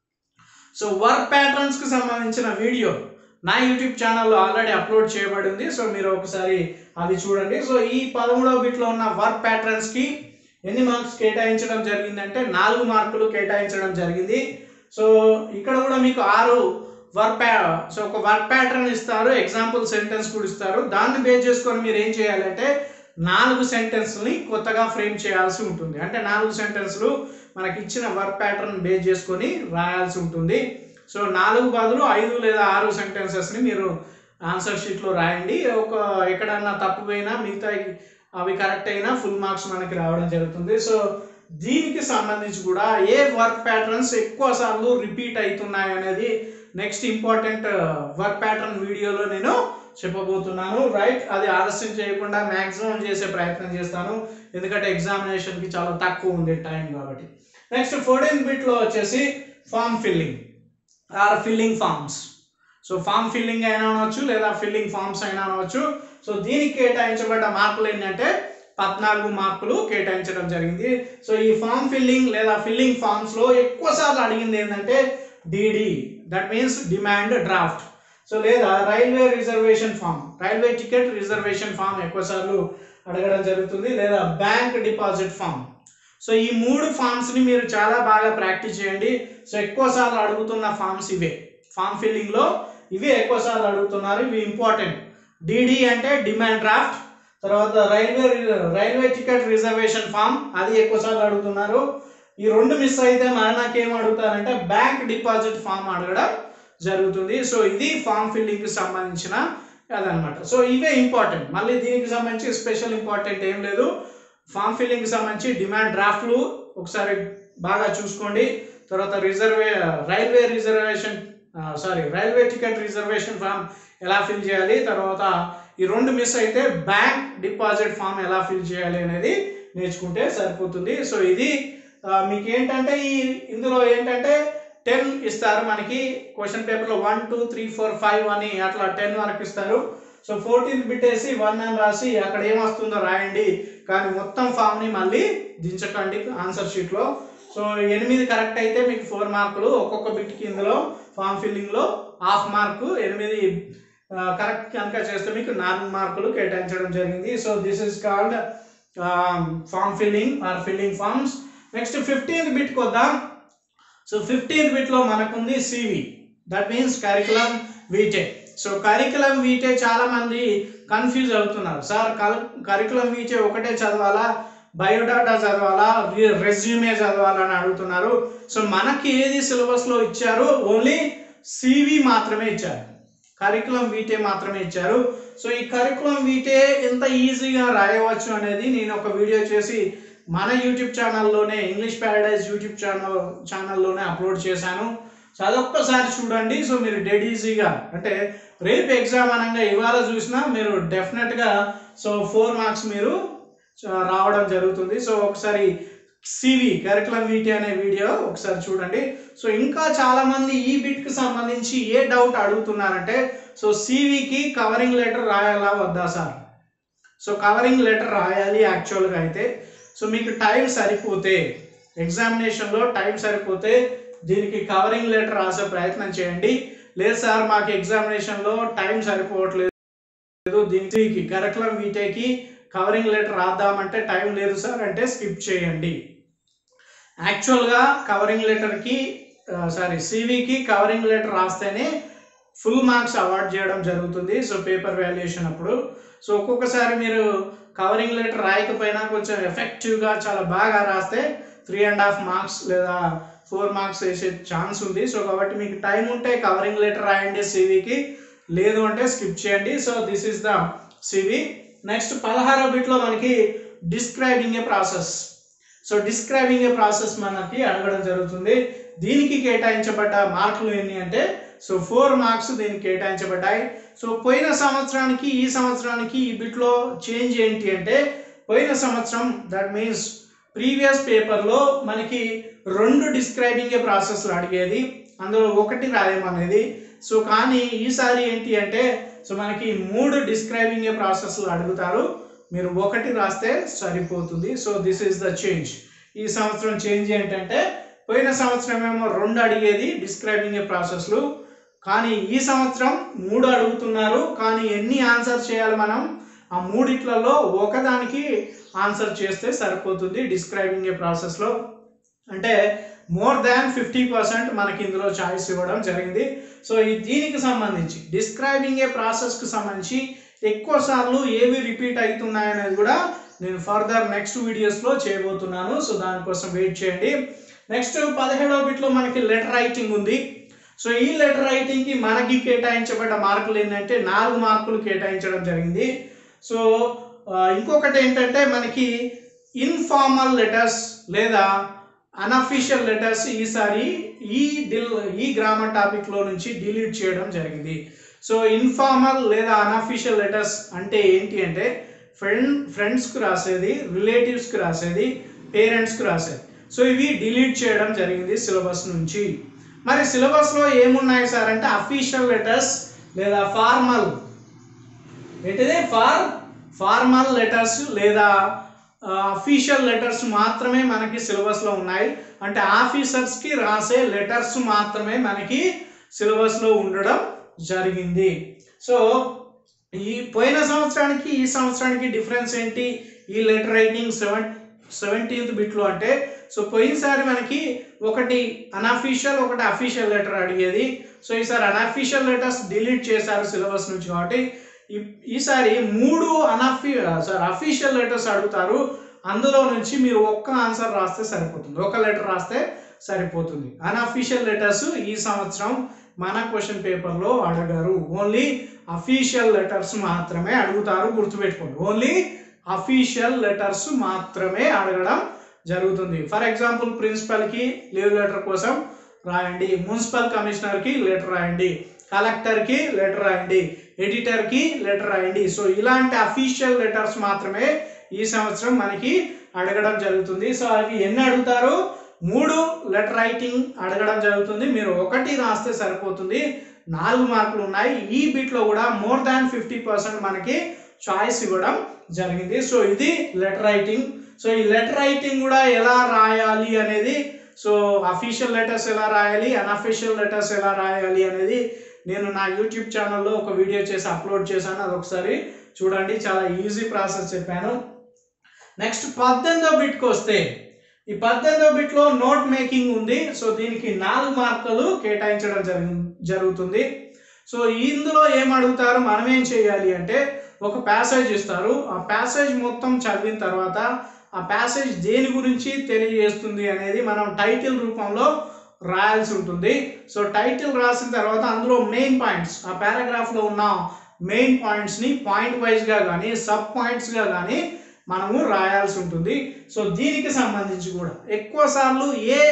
సో వర్క్ ప్యాటర్న్స్కి సంబంధించిన వీడియో నా యూట్యూబ్ ఛానల్లో ఆల్రెడీ అప్లోడ్ చేయబడింది. సో మీరు ఒకసారి అది చూడండి. సో ఈ పదమూడవ బిట్లో ఉన్న వర్క్ ప్యాటర్న్స్కి ఎన్ని మార్క్స్ కేటాయించడం జరిగిందంటే నాలుగు మార్కులు కేటాయించడం జరిగింది. సో ఇక్కడ కూడా మీకు ఆరు వర్క్ ప్యా సో ఒక వర్క్ ప్యాటర్న్ ఇస్తారు, ఎగ్జాంపుల్ సెంటెన్స్ కూడా ఇస్తారు. దాన్ని బేస్ చేసుకొని మీరు ఏం చేయాలంటే నాలుగు సెంటెన్స్ని కొత్తగా ఫ్రేమ్ చేయాల్సి ఉంటుంది. అంటే నాలుగు సెంటెన్స్లు మనకి ఇచ్చిన వర్క్ ప్యాటర్న్ బేస్ చేసుకొని రాయాల్సి ఉంటుంది. సో నాలుగు బదులు ఐదు లేదా ఆరు సెంటెన్సెస్ని మీరు ఆన్సర్ షీట్లో రాయండి. ఒక ఎక్కడన్నా తప్పు పోయినా మిగతా అవి కరెక్ట్ అయినా ఫుల్ మార్క్స్ మనకి రావడం జరుగుతుంది. సో దీనికి సంబంధించి కూడా ఏ వర్క్ ప్యాటర్న్స్ ఎక్కువ సార్లు రిపీట్ అవుతున్నాయి అనేది నెక్స్ట్ ఇంపార్టెంట్ వర్క్ ప్యాటర్న్ వీడియోలో నేను చెప్పబోతున్నాను, రైట్. అది ఆలస్యం చేయకుండా మ్యాక్సిమం చేసే ప్రయత్నం చేస్తాను, ఎందుకంటే ఎగ్జామినేషన్కి చాలా తక్కువ ఉంది టైం కాబట్టి. నెక్స్ట్ ఫోర్టీన్త్ బిట్లో వచ్చేసి form filling or filling forms. So form filling అయినా అనవచ్చు లేదా ఫిల్లింగ్ ఫామ్స్ అయినా అనవచ్చు. సో దీనికి కేటాయించబడ్డ మార్కులు ఏంటంటే పద్నాలుగు మార్కులు కేటాయించడం జరిగింది. సో ఈ ఫామ్ ఫిల్లింగ్ లేదా ఫిల్లింగ్ ఫామ్స్లో ఎక్కువ సార్లు అడిగింది ఏంటంటే DD, that means demand draft. So లేదా railway reservation form, railway ticket reservation form ఎక్కువ సార్లు అడగడం జరుగుతుంది, లేదా బ్యాంక్ డిపాజిట్ ఫామ్. సో ఈ మూడు ఫామ్స్ని మీరు చాలా బాగా ప్రాక్టీస్ చేయండి. సో ఎక్కువ సార్లు అడుగుతున్న ఫామ్స్ ఇవే, ఫామ్ ఫిల్లింగ్లో ఇవే ఎక్కువ సార్లు అడుగుతున్నారు, ఇవి ఇంపార్టెంట్. డిడి అంటే డిమాండ్ డ్రాఫ్ట్, తర్వాత railway railway ticket reservation form, అది ఎక్కువ సార్లు అడుగుతున్నారు. ఈ రెండు మిస్ అయితే మరి నాకేం అడుగుతారంటే బ్యాంక్ డిపాజిట్ ఫామ్ అడగడం జరుగుతుంది. సో ఇది ఫామ్ ఫిల్లింగ్కి సంబంధించిన అదనమాట. సో ఇవే ఇంపార్టెంట్. మళ్ళీ దీనికి సంబంధించి స్పెషల్ ఇంపార్టెంట్ ఏం లేదు. ఫామ్ ఫిల్లింగ్కి సంబంధించి డిమాండ్ డ్రాఫ్ట్లు ఒకసారి బాగా చూసుకోండి. తర్వాత రిజర్వే railway reservation sorry railway ticket reservation form ఎలా ఫిల్ చేయాలి, తర్వాత ఈ రెండు మిస్ అయితే బ్యాంక్ డిపాజిట్ ఫామ్ ఎలా ఫిల్ చేయాలి అనేది నేర్చుకుంటే సరిపోతుంది. సో ఇది మీకు ఏంటంటే ఈ ఇందులో ఏంటంటే టెన్ ఇస్తారు మనకి క్వశ్చన్ పేపర్లో, one two three four five అని అట్లా టెన్ వరకు ఇస్తారు. సో ఫోర్టీన్త్ బిట్టేసి వన్ అని రాసి అక్కడ ఏమొస్తుందో రాయండి, కానీ మొత్తం ఫామ్ని మళ్ళీ దించకండి ఆన్సర్ షీట్లో. సో ఎనిమిది కరెక్ట్ అయితే మీకు ఫోర్ మార్కులు, ఒక్కొక్క బిట్కి ఇందులో ఫామ్ ఫిల్లింగ్లో హాఫ్ మార్కు, ఎనిమిది కరెక్ట్ కనుక చేస్తే మీకు నాలుగు మార్కులు కేటాయించడం జరిగింది. So this is called form filling or filling forms. Next fifteenth బిట్కి వద్దాం. సో ఫిఫ్టీన్త్ బిట్లో మనకుంది CV, that means curriculum vitae. So curriculum vitae చాలా మంది కన్ఫ్యూజ్ అవుతున్నారు, సార్ కరికులం వీటే ఒకటే చదవాలా, బయోడాటా చదవాలా, రెజ్యూమే చదవాలా అని అడుగుతున్నారు. సో మనకి ఏది సిలబస్లో ఇచ్చారు, ఓన్లీ సివి మాత్రమే ఇచ్చారు, కరికులం వీటే మాత్రమే ఇచ్చారు. సో ఈ కరికులం వీటే ఎంత ఈజీగా రాయవచ్చు అనేది నేను ఒక వీడియో చేసి మన యూట్యూబ్ ఛానల్లోనే, ఇంగ్లీష్ ప్యారడైజ్ యూట్యూబ్ ఛానల్ ఛానల్లోనే అప్లోడ్ చేశాను. సో అదొక్కసారి చూడండి. సో మీరు డెడ్ ఈజీగా, అంటే రేపు ఎగ్జామ్ అనగా ఇవాళ చూసినా మీరు డెఫినెట్గా సో ఫోర్ మార్క్స్ మీరు రావడం జరుగుతుంది. సో ఒకసారి సివి కరికులం వీటి అనే వీడియో ఒకసారి చూడండి. సో ఇంకా చాలామంది ఈ బిట్కి సంబంధించి ఏ డౌట్ అడుగుతున్నారంటే, సో సివికి కవరింగ్ లెటర్ రాయాలా వద్దా సార్? సో కవరింగ్ లెటర్ రాయాలి యాక్చువల్గా అయితే. సో మీకు టైం సరిపోతే ఎగ్జామినేషన్లో టైం సరిపోతే దీనికి కవరింగ్ లెటర్ రాసే ప్రయత్నం చేయండి. లేదు సార్ మాకు ఎగ్జామినేషన్లో టైం సరిపోవట్లేదు దీనికి కరికులం వీటేకి కవరింగ్ లెటర్ రాద్దామంటే టైం లేదు సార్ అంటే స్కిప్ చేయండి. యాక్చువల్గా కవరింగ్ లెటర్కి సారీ సివికి కవరింగ్ లెటర్ రాస్తేనే ఫుల్ మార్క్స్ అవార్డ్ చేయడం జరుగుతుంది. సో పేపర్ వాల్యుయేషన్ అప్పుడు సో ఒక్కొక్కసారి మీరు కవరింగ్ లెటర్ రాయకపోయినా కొంచెం ఎఫెక్టివ్గా చాలా బాగా రాస్తే త్రీ అండ్ హాఫ్ మార్క్స్ లేదా ఫోర్ మార్క్స్ వేసే ఛాన్స్ ఉంది. సో కాబట్టి మీకు టైం ఉంటే కవరింగ్ లెటర్ రాయండి సివికి, లేదు అంటే స్కిప్ చేయండి. So this is the CV. Next పదహారో బిట్లో మనకి describing a process. So describing a process మనకి అడగడం జరుగుతుంది. దీనికి కేటాయించబడ్డ మార్కులు ఎన్ని అంటే సో ఫోర్ మార్క్స్ దీనికి కేటాయించబడ్డాయి. సో పోయిన సంవత్సరానికి ఈ సంవత్సరానికి ఈ బిట్లో చేంజ్ ఏంటి అంటే పోయిన సంవత్సరం దట్ మీన్స్ ప్రీవియస్ పేపర్లో మనకి రెండు డిస్క్రైబింగ్ ఏ ప్రాసెస్లు అడిగేది, అందులో ఒకటి రాయమనేది. సో కానీ ఈసారి ఏంటి అంటే సో మనకి మూడు డిస్క్రైబింగ్ ఏ ప్రాసెస్లు అడుగుతారు, మీరు ఒకటి రాస్తే సరిపోతుంది. So this is the change. ఈ సంవత్సరం చేంజ్ ఏంటంటే పోయిన సంవత్సరం ఏమో రెండు అడిగేది డిస్క్రైబింగ్ ఏ ప్రాసెస్లు, కానీ ఈ సంవత్సరం మూడు అడుగుతున్నారు. కానీ ఎన్ని ఆన్సర్ చేయాలి మనం, ఆ మూడిట్లలో ఒకదానికి ఆన్సర్ చేస్తే సరిపోతుంది డిస్క్రైబింగ్ ఏ ప్రాసెస్లో. అంటే మోర్ దాన్ ఫిఫ్టీ పర్సెంట్ మనకి ఇందులో చాయిస్ ఇవ్వడం జరిగింది. సో ఈ దీనికి సంబంధించి డిస్క్రైబింగ్ ఏ ప్రాసెస్కి సంబంధించి ఎక్కువ సార్లు ఏవి రిపీట్ అవుతున్నాయనేది కూడా నేను ఫర్దర్ నెక్స్ట్ వీడియోస్లో చేయబోతున్నాను. సో దానికోసం వెయిట్ చేయండి. నెక్స్ట్ పదిహేడవ బిట్లో మనకి లెటర్ రైటింగ్ ఉంది. సో ఈ లెటర్ రైటింగ్కి మనకి కేటాయించబడ్డ మార్కులు ఏంటంటే నాలుగు మార్కులు కేటాయించడం జరిగింది. సో ఇంకొకటి ఏంటంటే మనకి ఇన్ఫార్మల్ లెటర్స్ లేదా అన్అఫీషియల్ లెటర్స్ ఈసారి ఈ డిల్ ఈ గ్రామర్ టాపిక్లో నుంచి డిలీట్ చేయడం జరిగింది. సో ఇన్ఫార్మల్ లేదా అన్అఫీషియల్ లెటర్స్ అంటే ఏంటి అంటే ఫ్రెండ్ ఫ్రెండ్స్కి రాసేది, రిలేటివ్స్కి రాసేది, పేరెంట్స్కి రాసేది. సో ఇవి డిలీట్ చేయడం జరిగింది సిలబస్ నుంచి. మరి సిలబస్లో ఏమున్నాయి సార్ అంటే అఫీషియల్ లెటర్స్ లేదా ఫార్మల్ ఏంటిది ఫార్ ఫార్మల్ లెటర్స్ లేదా అఫీషియల్ లెటర్స్ మాత్రమే మనకి సిలబస్లో ఉన్నాయి. అంటే ఆఫీసర్స్కి రాసే లెటర్స్ మాత్రమే మనకి సిలబస్లో ఉండడం జరిగింది. సో ఈ పోయిన సంవత్సరానికి ఈ సంవత్సరానికి డిఫరెన్స్ ఏంటి ఈ లెటర్ రైటింగ్ సెవెన్ సెవెంటీన్త్ బిట్లో అంటే సో పోయినసారి మనకి ఒకటి అన్అఫీషియల్ ఒకటి అఫీషియల్ లెటర్ అడిగేది. సో ఈసారి అన్అఫీషియల్ లెటర్స్ డిలీట్ చేశారు సిలబస్ నుంచి, కాబట్టి ఈసారి మూడు అన్అఫీ సార్ అఫీషియల్ లెటర్స్ అడుగుతారు. అందులో నుంచి మీరు ఒక్క ఆన్సర్ రాస్తే సరిపోతుంది, ఒక లెటర్ రాస్తే సరిపోతుంది. అన్అఫీషియల్ లెటర్స్ ఈ సంవత్సరం మన క్వశ్చన్ పేపర్లో అడగారు. ఓన్లీ అఫీషియల్ లెటర్స్ మాత్రమే అడుగుతారు, గుర్తుపెట్టుకోండి. ఓన్లీ అఫీషియల్ లెటర్స్ మాత్రమే అడగడం జరుగుతుంది. ఫర్ ఎగ్జాంపుల్ ప్రిన్సిపల్కి లీవ్ లెటర్ కోసం రాయండి, మున్సిపల్ కమిషనర్కి లెటర్ రాయండి, కలెక్టర్కి లెటర్ రాయండి, ఎడిటర్కి లెటర్ రాయండి. సో ఇలాంటి అఫీషియల్ లెటర్స్ మాత్రమే ఈ సంవత్సరం మనకి అడగడం జరుగుతుంది. సో అవి ఎన్ని అడుగుతారు, మూడు లెటర్ రైటింగ్ అడగడం జరుగుతుంది. మీరు ఒకటి రాస్తే సరిపోతుంది, నాలుగు మార్కులు ఉన్నాయి. ఈ బిట్లో కూడా మోర్ దాన్ ఫిఫ్టీ పర్సెంట్ మనకి చాయిస్ ఇవ్వడం జరిగింది. సో ఇది లెటర్ రైటింగ్. సో ఈ లెటర్ రైటింగ్ కూడా ఎలా రాయాలి అనేది, సో అఫీషియల్ లెటర్స్ ఎలా రాయాలి, అన్అఫీషియల్ లెటర్స్ ఎలా రాయాలి అనేది నేను నా యూట్యూబ్ ఛానల్లో ఒక వీడియో చేసి అప్లోడ్ చేశాను, అది ఒకసారి చూడండి. చాలా ఈజీ ప్రాసెస్ చెప్పాను. నెక్స్ట్ పద్దెనిమిదో బిట్కి వస్తే ఈ పద్దెనిమిదో బిట్లో నోట్ మేకింగ్ ఉంది. సో దీనికి నాలుగు మార్కులు కేటాయించడం జరుగు జరుగుతుంది సో ఇందులో ఏం అడుగుతారు, మనం ఏం చేయాలి అంటే ఒక ప్యాసేజ్ ఇస్తారు. ఆ ప్యాసేజ్ మొత్తం చదివిన తర్వాత ఆ ప్యాసేజ్ దేని గురించి తెలియజేస్తుంది అనేది మనం టైటిల్ రూపంలో రాయాల్సి ఉంటుంది. సో టైటిల్ రాసిన తర్వాత అందులో మెయిన్ పాయింట్స్, ఆ పారాగ్రాఫ్లో ఉన్న మెయిన్ పాయింట్స్ని పాయింట్ వైజ్గా కానీ సబ్ పాయింట్స్గా కానీ మనము రాయాల్సి ఉంటుంది. సో దీనికి సంబంధించి కూడా ఎక్కువ సార్లు ఏ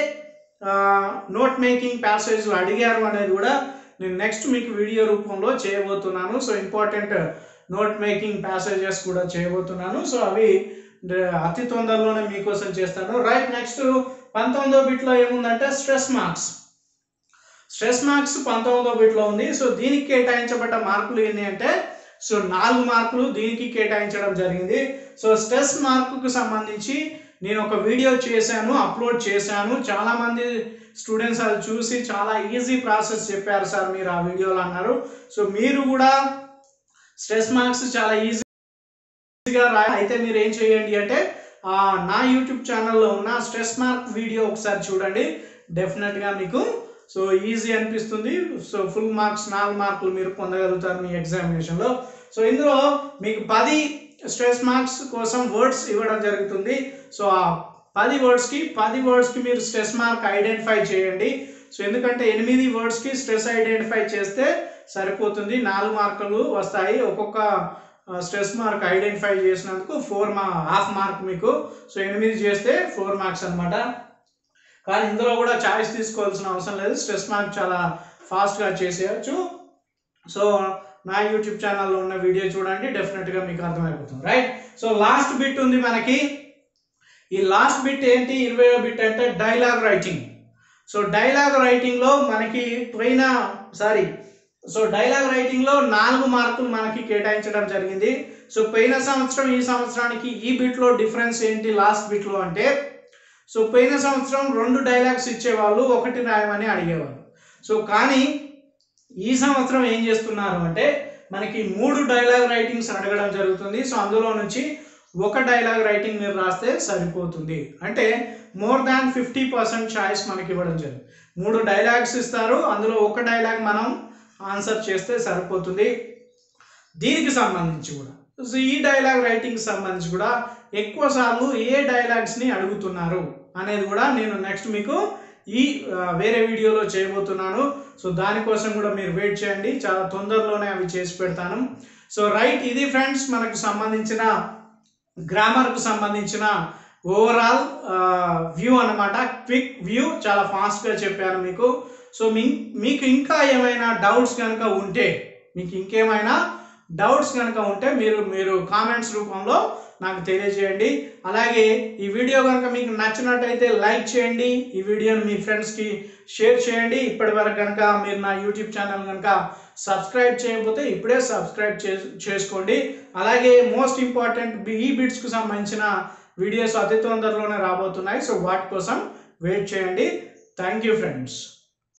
నోట్ మేకింగ్ ప్యాసేజ్లు అడిగారు అనేది కూడా నేను నెక్స్ట్ మీకు వీడియో రూపంలో చేయబోతున్నాను. So important note making passages కూడా చేయబోతున్నాను. సో అవి అతి తొందరలోనే మీకోసం చేస్తాను. రైట్, నెక్స్ట్ పంతొమ్మిదో బిట్లో ఏముందంటే స్ట్రెస్ మార్క్స్. స్ట్రెస్ మార్క్స్ పంతొమ్మిదో బిట్లో ఉంది. సో దీనికి కేటాయించబడ్డ మార్కులు ఎన్ని అంటే సో నాలుగు మార్కులు దీనికి కేటాయించడం జరిగింది. సో స్ట్రెస్ మార్కుకు సంబంధించి నేను ఒక వీడియో చేశాను, అప్లోడ్ చేశాను. చాలామంది స్టూడెంట్స్ అది చూసి చాలా ఈజీ ప్రాసెస్ చెప్పారు సార్ మీరు ఆ వీడియోలో అన్నారు. సో మీరు కూడా స్ట్రెస్ మార్క్స్ చాలా ఈజీగా రా అయితే మీరు ఏం చేయండి అంటే నా యూట్యూబ్ ఛానల్లో ఉన్న స్ట్రెస్ మార్క్ వీడియో ఒకసారి చూడండి. డెఫినెట్గా మీకు సో ఈజీ అనిపిస్తుంది. సో ఫుల్ మార్క్స్ నాలుగు మార్కులు మీరు పొందగలుగుతారు మీ ఎగ్జామినేషన్లో. సో ఇందులో మీకు పది స్ట్రెస్ మార్క్స్ కోసం వర్డ్స్ ఇవ్వడం జరుగుతుంది. సో ఆ పది వర్డ్స్కి పది వర్డ్స్కి మీరు స్ట్రెస్ మార్క్ ఐడెంటిఫై చేయండి. సో ఎందుకంటే ఎనిమిది వర్డ్స్కి స్ట్రెస్ ఐడెంటిఫై చేస్తే సరిపోతుంది, నాలుగు మార్కులు వస్తాయి. ఒక్కొక్క స్ట్రెస్ మార్క్ ఐడెంటిఫై చేసినందుకు ఫోర్ మా హాఫ్ మార్క్ మీకు. సో ఎనిమిది చేస్తే ఫోర్ మార్క్స్ అనమాట. కానీ ఇందులో కూడా చాయిస్ తీసుకోవాల్సిన అవసరం లేదు, స్ట్రెస్ మార్క్ చాలా ఫాస్ట్గా చేసేయచ్చు. సో నా యూట్యూబ్ ఛానల్లో ఉన్న వీడియో చూడండి, డెఫినెట్గా మీకు అర్థమైపోతుంది, రైట్. సో లాస్ట్ బిట్ ఉంది మనకి. ఈ లాస్ట్ బిట్ ఏంటి, ఇరవై బిట్ అంటే డైలాగ్ రైటింగ్. సో డైలాగ్ రైటింగ్లో మనకి పోయిన సారీ సో డైలాగ్ రైటింగ్లో నాలుగు మార్కులు మనకి కేటాయించడం జరిగింది. సో పోయిన సంవత్సరం ఈ సంవత్సరానికి ఈ బిట్లో డిఫరెన్స్ ఏంటి లాస్ట్ బిట్లో అంటే, సో పోయిన సంవత్సరం రెండు డైలాగ్స్ ఇచ్చేవాళ్ళు, ఒకటి రాయమని అడిగేవాళ్ళు. సో కానీ ఈ సంవత్సరం ఏం చేస్తున్నారు అంటే మనకి మూడు డైలాగ్ రైటింగ్స్ అడగడం జరుగుతుంది. సో అందులో నుంచి ఒక డైలాగ్ రైటింగ్ మీరు రాస్తే సరిపోతుంది. అంటే more than fifty percent choice మనకి ఇవ్వడం జరుగుతుంది. మూడు డైలాగ్స్ ఇస్తారు, అందులో ఒక డైలాగ్ మనం ఆన్సర్ చేస్తే సరిపోతుంది. దీనికి సంబంధించి కూడా సో ఈ డైలాగ్ రైటింగ్కి సంబంధించి కూడా ఎక్కువ సార్లు ఏ డైలాగ్స్ని అడుగుతున్నారు అనేది కూడా నేను నెక్స్ట్ మీకు ఈ వేరే వీడియోలో చేయబోతున్నాను. సో దానికోసం కూడా మీరు వెయిట్ చేయండి, చాలా తొందరలోనే అవి చేసి పెడతాను. సో రైట్, ఇది ఫ్రెండ్స్ మనకు సంబంధించిన గ్రామర్కు సంబంధించిన ఓవరాల్ వ్యూ అన్నమాట. క్విక్ వ్యూ, చాలా ఫాస్ట్గా చెప్పాను మీకు. సో మీ మీకు ఇంకా ఏమైనా డౌట్స్ కనుక ఉంటే మీకు ఇంకేమైనా డౌట్స్ కనుక ఉంటే మీరు మీరు కామెంట్స్ రూపంలో నాకు తెలియజేయండి. అలాగే ఈ వీడియో కనుక మీకు నచ్చినట్టయితే లైక్ చేయండి, ఈ వీడియోని మీ ఫ్రెండ్స్కి షేర్ చేయండి. ఇప్పటి వరకు కనుక మీరు నా యూట్యూబ్ ఛానల్ కనుక సబ్స్క్రైబ్ చేయకపోతే ఇప్పుడే సబ్స్క్రైబ్ చేసుకోండి. అలాగే మోస్ట్ ఇంపార్టెంట్ ఈ బిట్స్కు సంబంధించిన వీడియోస్ అతి తొందరలోనే రాబోతున్నాయి. సో వాటి కోసం వెయిట్ చేయండి. Thank you friends.